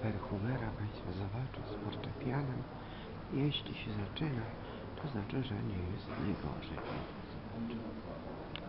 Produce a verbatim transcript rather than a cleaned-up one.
perchumera Państwo zobaczą z fortepianem. Jeśli się zaczyna, to znaczy, że nie jest najgorzej. Zobaczę.